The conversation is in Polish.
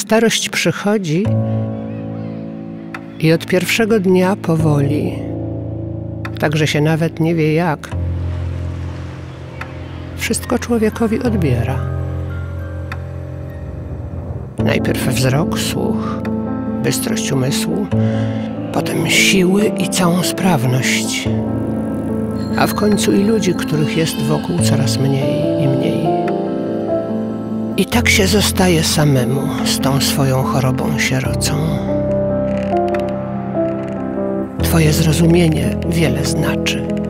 Starość przychodzi i od pierwszego dnia powoli, tak że się nawet nie wie jak, wszystko człowiekowi odbiera. Najpierw wzrok, słuch, bystrość umysłu, potem siły i całą sprawność, a w końcu i ludzi, których jest wokół coraz mniej i mniej. I tak się zostaje samemu z tą swoją chorobą sierocą. Twoje zrozumienie wiele znaczy.